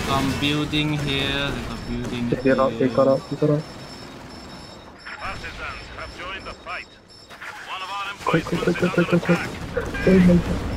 building here. There's a building Take it out, here. take it out, take it out. Partisans have joined the fight. One of our Quick, quick, quick, emplacements quick, is quick, under quick, attack. quick. Oh my god.